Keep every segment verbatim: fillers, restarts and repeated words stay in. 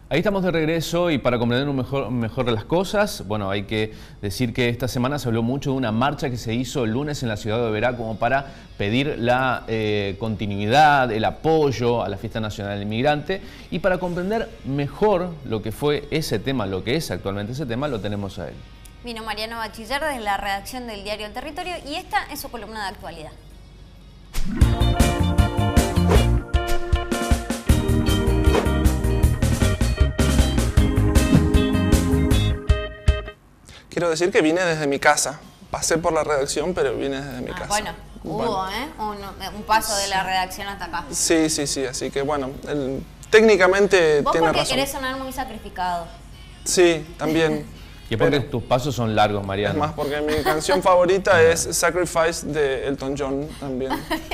Ahí estamos de regreso y para comprender un mejor, mejor las cosas, bueno, hay que decir que esta semana se habló mucho de una marcha que se hizo el lunes en la ciudad de Oberá como para pedir la eh, continuidad, el apoyo a la Fiesta Nacional del Inmigrante, y para comprender mejor lo que fue ese tema, lo que es actualmente ese tema, lo tenemos a él. Vino Mariano Bachiller desde la redacción del diario El Territorio y esta es su columna de actualidad. Quiero decir que vine desde mi casa. Pasé por la redacción, pero vine desde mi ah, casa. Bueno, hubo bueno. ¿eh? un, un paso de la redacción hasta acá. Sí, sí, sí. Así que bueno, el, técnicamente ¿Vos tiene porque razón. querés sonar muy sacrificado? Sí, también. Y porque pero, tus pasos son largos, Mariano. Es más, porque mi canción favorita es Sacrifice de Elton John también.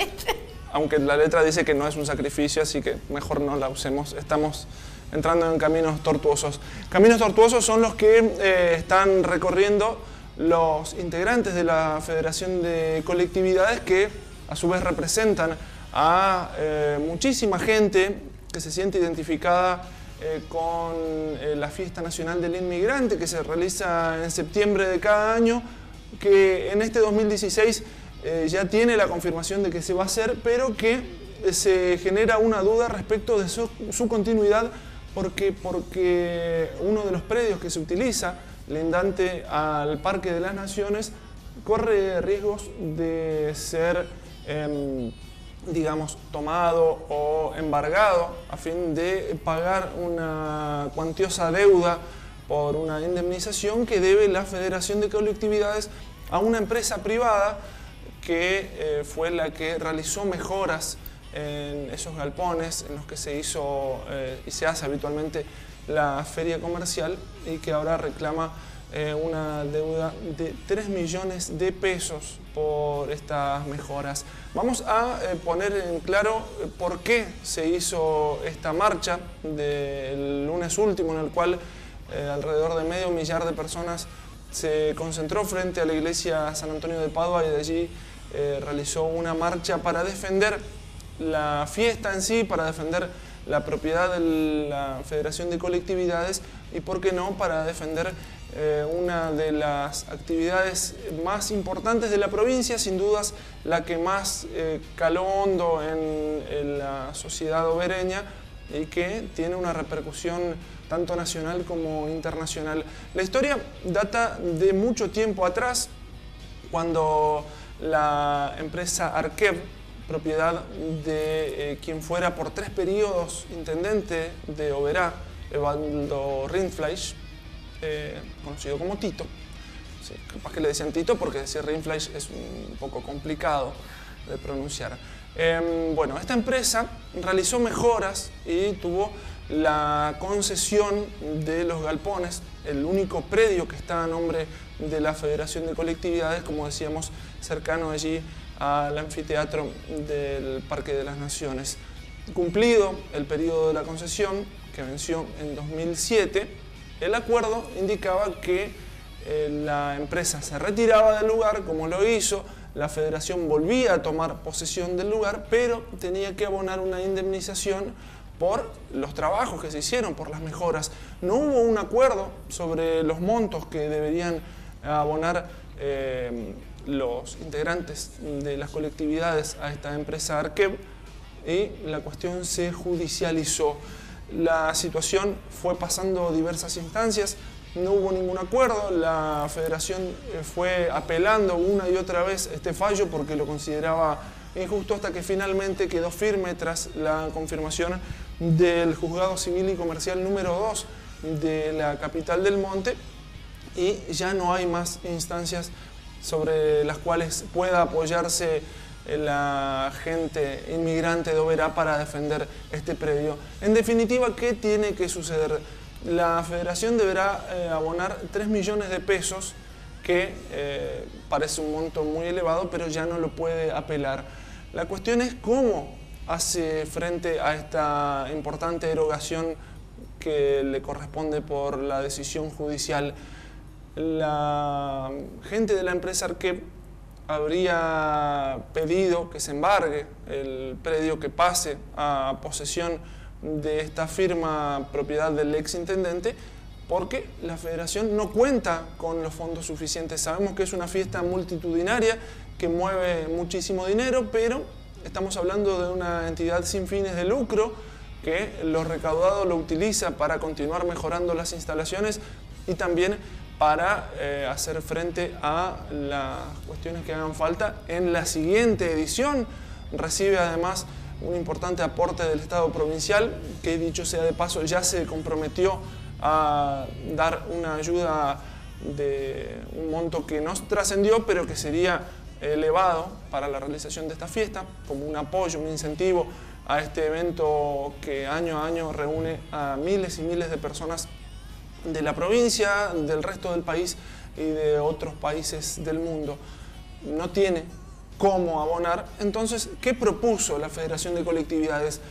Aunque la letra dice que no es un sacrificio, así que mejor no la usemos. Estamos entrando en caminos tortuosos. Caminos tortuosos son los que eh, están recorriendo los integrantes de la Federación de Colectividades, que a su vez representan a eh, muchísima gente que se siente identificada eh, con eh, la Fiesta Nacional del Inmigrante, que se realiza en septiembre de cada año, que en este dos mil dieciséis eh, ya tiene la confirmación de que se va a hacer, pero que eh, se genera una duda respecto de su, su continuidad, Porque, porque uno de los predios que se utiliza, lindante al Parque de las Naciones, corre riesgos de ser, eh, digamos, tomado o embargado a fin de pagar una cuantiosa deuda por una indemnización que debe la Federación de Colectividades a una empresa privada que eh, fue la que realizó mejoras en esos galpones en los que se hizo eh, y se hace habitualmente la feria comercial, y que ahora reclama eh, una deuda de tres millones de pesos por estas mejoras. Vamos a eh, poner en claro eh, por qué se hizo esta marcha del lunes último, en el cual eh, alrededor de medio millar de personas se concentró frente a la iglesia San Antonio de Padua, y de allí eh, realizó una marcha para defender la fiesta en sí, para defender la propiedad de la Federación de Colectividades y, por qué no, para defender eh, una de las actividades más importantes de la provincia, sin dudas la que más eh, caló hondo en, en la sociedad obereña y que tiene una repercusión tanto nacional como internacional. La historia data de mucho tiempo atrás, cuando la empresa Arquev, propiedad de eh, quien fuera por tres periodos intendente de Oberá, Evaldo Rindfleisch, eh, conocido como Tito. Sí, capaz que le decían Tito porque decir Rindfleisch es un poco complicado de pronunciar. Eh, bueno, esta empresa realizó mejoras y tuvo la concesión de los galpones, el único predio que está a nombre de la Federación de Colectividades, como decíamos, cercano allí al anfiteatro del Parque de las Naciones. Cumplido el periodo de la concesión, que venció en dos mil siete, el acuerdo indicaba que eh, la empresa se retiraba del lugar, como lo hizo. La Federación volvía a tomar posesión del lugar, pero tenía que abonar una indemnización por los trabajos que se hicieron, por las mejoras. No hubo un acuerdo sobre los montos que deberían abonar eh, los integrantes de las colectividades a esta empresa Arquev, y la cuestión se judicializó. La situación fue pasando diversas instancias, no hubo ningún acuerdo. La Federación fue apelando una y otra vez este fallo porque lo consideraba injusto, hasta que finalmente quedó firme tras la confirmación del Juzgado Civil y Comercial número dos de la capital del Monte, y ya no hay más instancias sobre las cuales pueda apoyarse la gente inmigrante de Oberá para defender este predio. En definitiva, ¿qué tiene que suceder? La Federación deberá eh, abonar tres millones de pesos, que eh, parece un monto muy elevado, pero ya no lo puede apelar. La cuestión es cómo hace frente a esta importante erogación que le corresponde por la decisión judicial. La gente de la empresa Arquev habría pedido que se embargue el predio, que pase a posesión de esta firma propiedad del ex intendente, porque la federación no cuenta con los fondos suficientes. Sabemos que es una fiesta multitudinaria que mueve muchísimo dinero, pero estamos hablando de una entidad sin fines de lucro que lo recaudado lo utiliza para continuar mejorando las instalaciones y también para eh, hacer frente a las cuestiones que hagan falta en la siguiente edición. Recibe además un importante aporte del Estado provincial, que dicho sea de paso ya se comprometió a dar una ayuda de un monto que no trascendió, pero que sería elevado para la realización de esta fiesta, como un apoyo, un incentivo a este evento que año a año reúne a miles y miles de personas de la provincia, del resto del país y de otros países del mundo. No tiene cómo abonar. Entonces, ¿qué propuso la Federación de Colectividades?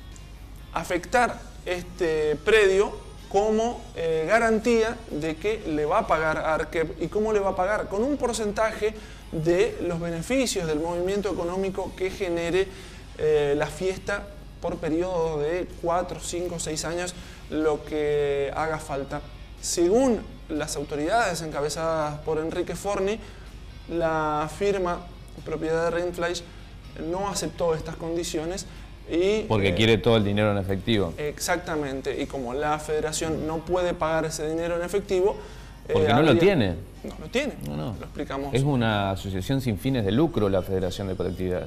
Afectar este predio como eh, garantía de que le va a pagar a ARKEP. ¿Y cómo le va a pagar? Con un porcentaje de los beneficios del movimiento económico que genere eh, la fiesta por periodo de cuatro, cinco, seis años, lo que haga falta. Según las autoridades encabezadas por Enrique Forni, la firma propiedad de Rindfleisch no aceptó estas condiciones y... Porque eh, quiere todo el dinero en efectivo. Exactamente, y como la federación no puede pagar ese dinero en efectivo... Porque eh, no habría, lo tiene. No lo tiene, no, no. lo explicamos. Es una asociación sin fines de lucro la Federación de Colectividades.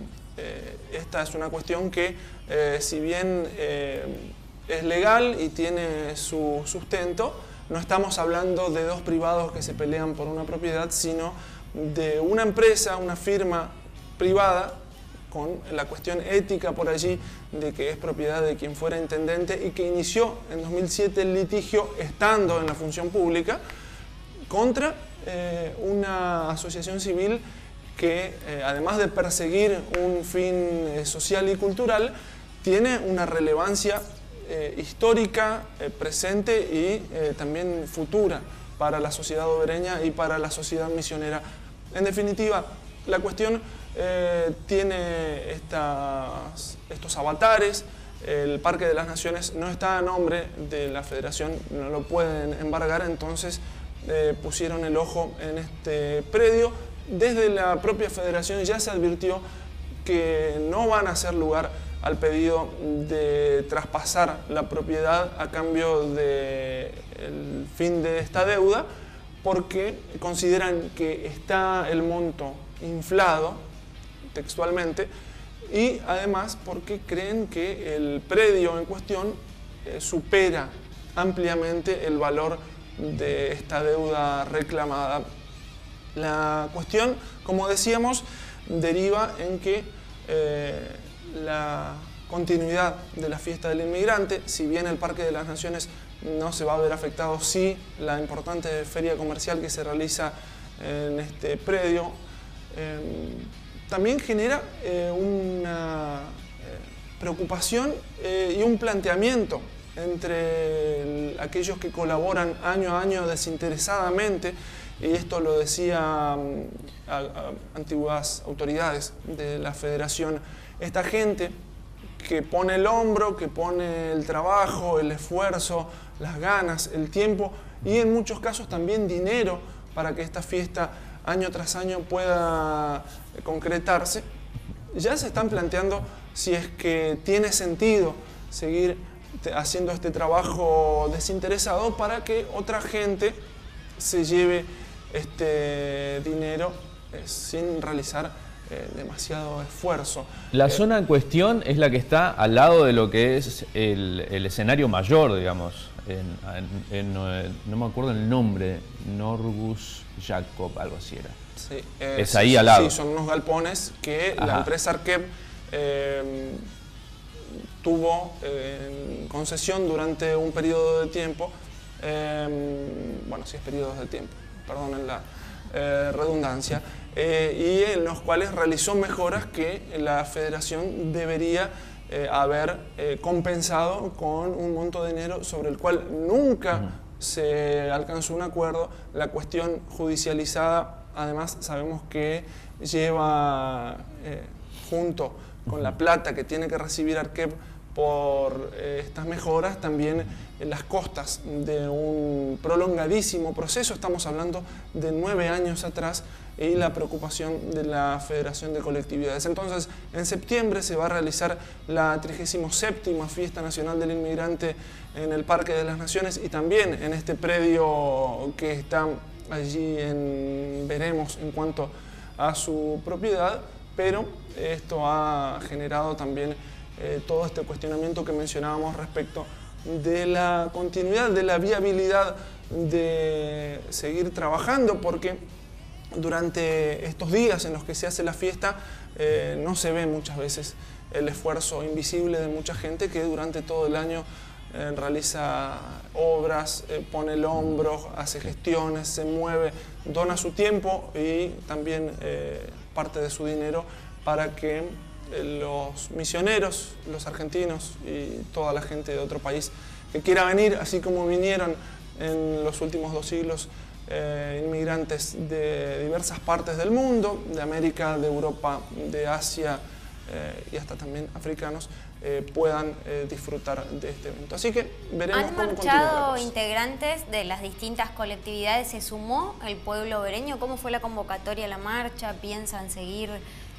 Eh, esta es una cuestión que, eh, si bien eh, es legal y tiene su sustento, no estamos hablando de dos privados que se pelean por una propiedad, sino de una empresa, una firma privada, con la cuestión ética por allí de que es propiedad de quien fuera intendente y que inició en dos mil siete el litigio estando en la función pública contra eh, una asociación civil que, eh, además de perseguir un fin eh, social y cultural, tiene una relevancia eh, histórica, eh, presente y eh, también futura para la sociedad obereña y para la sociedad misionera. En definitiva, la cuestión eh, tiene estas, estos avatares. El Parque de las Naciones no está a nombre de la Federación, no lo pueden embargar, entonces eh, pusieron el ojo en este predio. Desde la propia Federación ya se advirtió que no van a hacer lugar al pedido de traspasar la propiedad a cambio del fin de esta deuda, porque consideran que está el monto inflado textualmente y además porque creen que el predio en cuestión eh, supera ampliamente el valor de esta deuda reclamada. La cuestión, como decíamos, deriva en que eh, la continuidad de la fiesta del inmigrante, si bien el Parque de las Naciones no se va a ver afectado, sí la importante feria comercial que se realiza en este predio, eh, también genera eh, una eh, preocupación eh, y un planteamiento entre el, aquellos que colaboran año a año desinteresadamente, y esto lo decía a, a antiguas autoridades de la Federación, esta gente que pone el hombro, que pone el trabajo, el esfuerzo, las ganas, el tiempo y en muchos casos también dinero para que esta fiesta año tras año pueda concretarse, ya se están planteando si es que tiene sentido seguir haciendo este trabajo desinteresado para que otra gente se lleve este dinero eh, sin realizar eh, demasiado esfuerzo. La eh, zona en cuestión es la que está al lado de lo que es el, el escenario mayor, digamos, en, en, en, no me acuerdo el nombre, Norgus Jacob, algo así era. Sí, eh, es ahí sí, al lado. Sí, son unos galpones que Ajá. la empresa ARKEP eh, tuvo eh, en concesión durante un periodo de tiempo, eh, bueno, sí es periodos de tiempo, perdonen la eh, redundancia, eh, y en los cuales realizó mejoras que la Federación debería eh, haber eh, compensado con un monto de dinero sobre el cual nunca uh-huh. se alcanzó un acuerdo. La cuestión judicializada, además, sabemos que lleva eh, junto con la plata que tiene que recibir ARKEP por eh, estas mejoras, también eh, las costas de un prolongadísimo proceso, estamos hablando de nueve años atrás, y la preocupación de la Federación de Colectividades. Entonces, en septiembre se va a realizar la trigésima séptima Fiesta Nacional del Inmigrante en el Parque de las Naciones y también en este predio que está allí en veremos en cuanto a su propiedad, pero esto ha generado también eh, todo este cuestionamiento que mencionábamos respecto de la continuidad, de la viabilidad de seguir trabajando, porque durante estos días en los que se hace la fiesta eh, no se ve muchas veces el esfuerzo invisible de mucha gente que durante todo el año eh, realiza obras, eh, pone el hombro, hace gestiones, se mueve, dona su tiempo y también eh, parte de su dinero para que eh, los misioneros, los argentinos y toda la gente de otro país que quiera venir, así como vinieron en los últimos dos siglos, Eh, inmigrantes de diversas partes del mundo, de América, de Europa, de Asia eh, y hasta también africanos, eh, puedan eh, disfrutar de este evento. Así que veremos ¿Han cómo continúa la marchado cosa. integrantes de las distintas colectividades? ¿Se sumó el pueblo obereño? ¿Cómo fue la convocatoria a la marcha? ¿Piensan seguir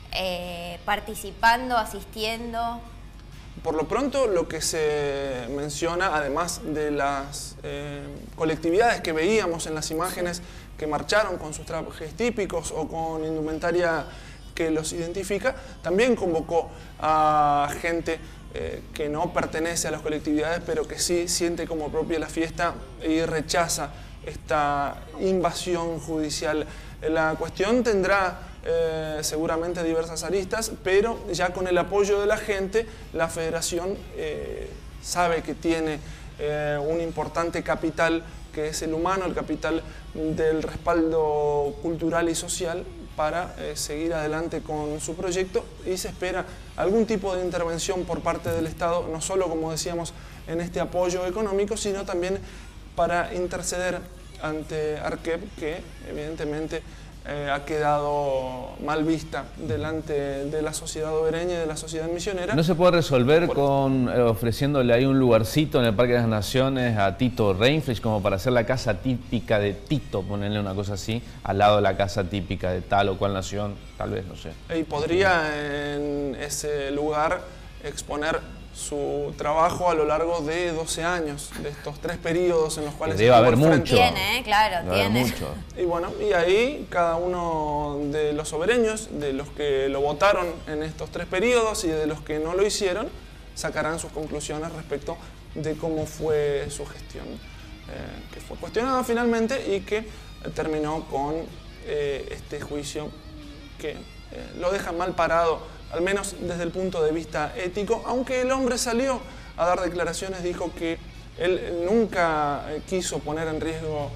eh, participando, asistiendo? Por lo pronto, lo que se menciona, además de las eh, colectividades que veíamos en las imágenes que marcharon con sus trajes típicos o con indumentaria que los identifica, también convocó a gente eh, que no pertenece a las colectividades, pero que sí siente como propia la fiesta y rechaza esta invasión judicial. La cuestión tendrá Eh, seguramente diversas aristas, pero ya con el apoyo de la gente, la Federación eh, sabe que tiene eh, un importante capital que es el humano, el capital del respaldo cultural y social para eh, seguir adelante con su proyecto, y se espera algún tipo de intervención por parte del Estado, no solo, como decíamos, en este apoyo económico, sino también para interceder ante ARCEP, que evidentemente Eh, ha quedado mal vista delante de la sociedad obereña y de la sociedad misionera. ¿No se puede resolver con eh, ofreciéndole ahí un lugarcito en el Parque de las Naciones a Tito Reinflich como para hacer la casa típica de Tito, ponerle una cosa así, al lado de la casa típica de tal o cual nación? Tal vez, no sé. Y podría en ese lugar exponer su trabajo a lo largo de doce años, de estos tres periodos en los cuales... Que debe haber mucho. Tiene, claro, debe tiene. Haber mucho. Y bueno, y ahí cada uno de los sobereños, de los que lo votaron en estos tres periodos y de los que no lo hicieron, sacarán sus conclusiones respecto de cómo fue su gestión, eh, que fue cuestionada finalmente y que terminó con eh, este juicio que eh, lo deja mal parado, al menos desde el punto de vista ético, aunque el hombre salió a dar declaraciones, dijo que él nunca quiso poner en riesgo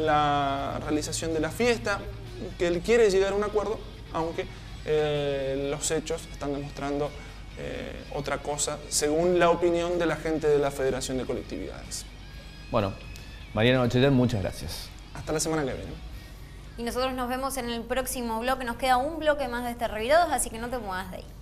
la realización de la fiesta, que él quiere llegar a un acuerdo, aunque eh, los hechos están demostrando eh, otra cosa, según la opinión de la gente de la Federación de Colectividades. Bueno, Mariana Bachelet, muchas gracias. Hasta la semana que viene. Y nosotros nos vemos en el próximo bloque. Nos queda un bloque más de este Revirados, así que no te muevas de ahí.